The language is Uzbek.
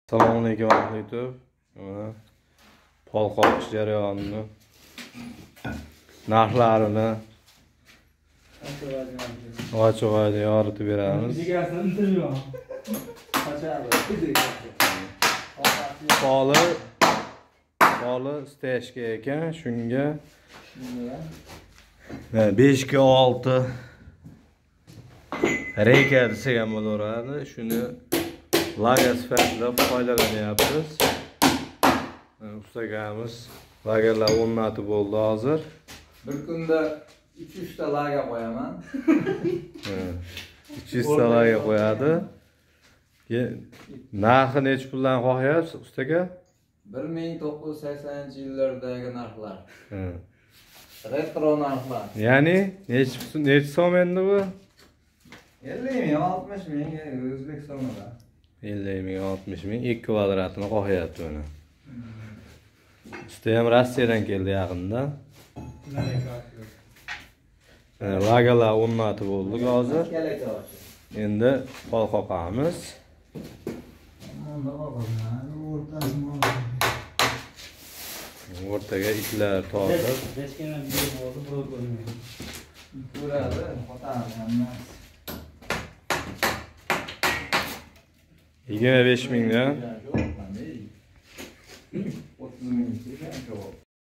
Assalomualaikum YouTube. Pol qoqish jarayonini, narxlarini ochiq-oydin yoritib beramiz. Poli steshka ekan, shunga 5 ga 6 reka degan bo'laveradi. Shuni lager sifatida foydalanyapmiz. Ustagamiz lagerlar o'rnatib bo'ldi hozir. Bir kunda 300 ta lager qo'yaman. 300 ta lager qo'yadi. Narxi necha puldan qo'yapsiz ustaga? 1980-yillardagi narxlar. Retro narxlar. Ya'ni necha so'm endi bu? 50 ming, 60 ming o'zbek so'mida. 50 ming, 60 ming, 2 kvadratini qo'yapti buni. Usta ham Rossiyadan keldi yaqinda. Lagerlar o'rnatib bo'ldik hozir. Endi pol qoqamiz. O'rtaga itlar tortib. 25 mingdan. 30 ming.